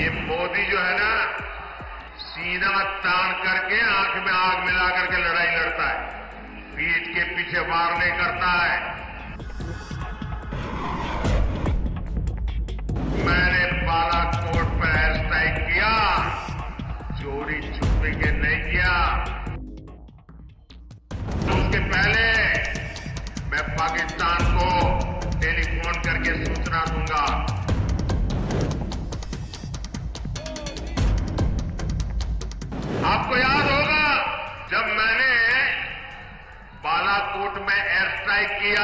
ये मोदी जो है ना, सीना तान करके आंख में आग मिला करके लड़ाई लड़ता है, पीठ के पीछे वार नहीं करता है। मैंने बालाकोट पर एयर स्ट्राइक किया, चोरी छुपे के नहीं किया। उसके पहले मैं पाकिस्तान को टेलीफोन करके सूचना दूंगा। आपको याद होगा जब मैंने बालाकोट में एयर स्ट्राइक किया,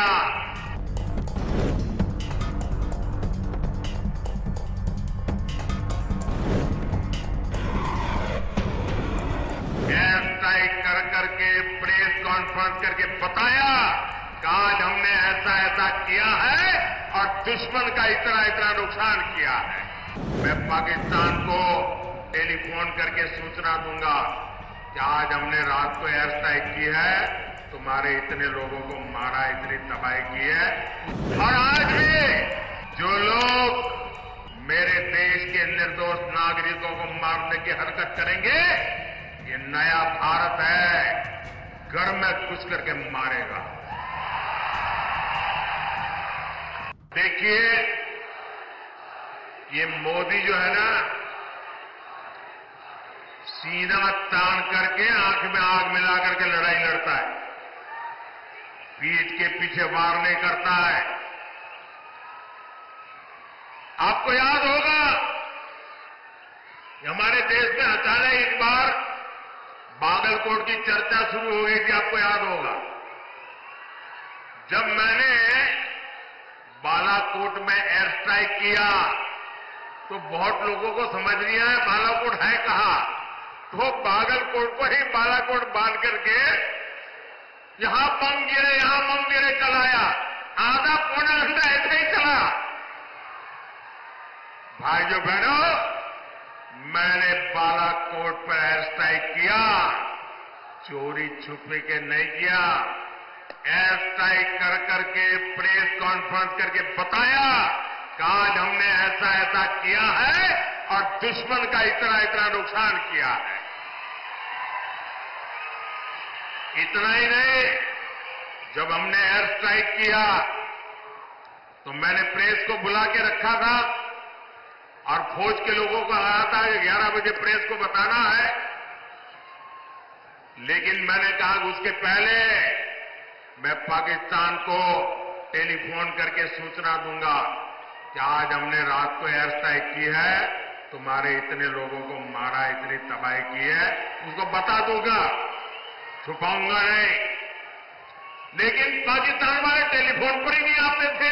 एयर स्ट्राइक कर करके प्रेस कॉन्फ्रेंस करके बताया कि आज हमने ऐसा ऐसा किया है और दुश्मन का इतना इतना नुकसान किया है। मैं पाकिस्तान को टेलीफोन करके सूचना दूंगा कि आज हमने रात को एयर स्ट्राइक की है, तुम्हारे इतने लोगों को मारा, इतनी तबाही की है। और आज भी जो लोग मेरे देश के निर्दोष नागरिकों को मारने की हरकत करेंगे, ये नया भारत है, घर में घुस करके मारेगा। देखिए, ये मोदी जो है ना, सीना तान करके आंख में आग मिला करके लड़ाई लड़ता है, पीठ के पीछे वार नहीं करता है। आपको याद होगा कि हमारे देश में अचानक एक बार बागलकोट की चर्चा शुरू हो गई थी। आपको याद होगा जब मैंने बालाकोट में एयर स्ट्राइक किया तो बहुत लोगों को समझ नहीं आया बालाकोट है कहां। तो बागलकोट को ही बालाकोट बांध करके यहां बम गिरे चलाया, आधा पौना घंटा ऐसे ही चला। भाइयों बहनों, मैंने बालाकोट पर एयर स्ट्राइक किया, चोरी छुपे के नहीं किया। एयर स्ट्राइक कर करके प्रेस कॉन्फ्रेंस करके बताया कि आज हमने ऐसा ऐसा किया है और दुश्मन का इतना इतना नुकसान किया है। इतना ही नहीं, जब हमने एयर स्ट्राइक किया तो मैंने प्रेस को बुला के रखा था और फौज के लोगों को कहा था कि 11 बजे प्रेस को बताना है। लेकिन मैंने कहा कि उसके पहले मैं पाकिस्तान को टेलीफोन करके सूचना दूंगा कि आज हमने रात को एयर स्ट्राइक की है, तुम्हारे इतने लोगों को मारा, इतनी तबाही की है। उसको बता दूंगा, छुपाऊंगा नहीं। लेकिन पाकिस्तान वाले टेलीफोन पर ही नहीं आते थे,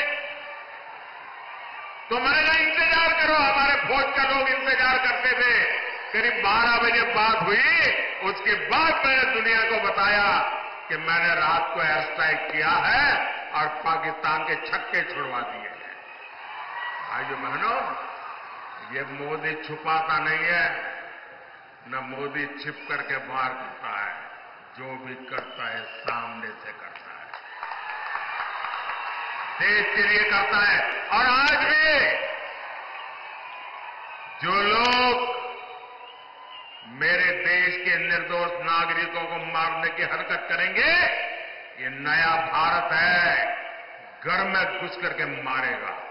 तो मैंने कहा इंतजार करो। हमारे फौज का लोग इंतजार करते थे। करीब 12 बजे बात हुई, उसके बाद मैंने दुनिया को बताया कि मैंने रात को एयर स्ट्राइक किया है और पाकिस्तान के छक्के छुड़वा दिए हैं। भाइयों बहनों, ये मोदी छुपाता नहीं है, न मोदी छिप करके वार करता है। जो भी करता है सामने से करता है, देश के लिए करता है। और आज भी जो लोग मेरे देश के निर्दोष नागरिकों को मारने की हरकत करेंगे, ये नया भारत है, घर में घुस करके मारेगा।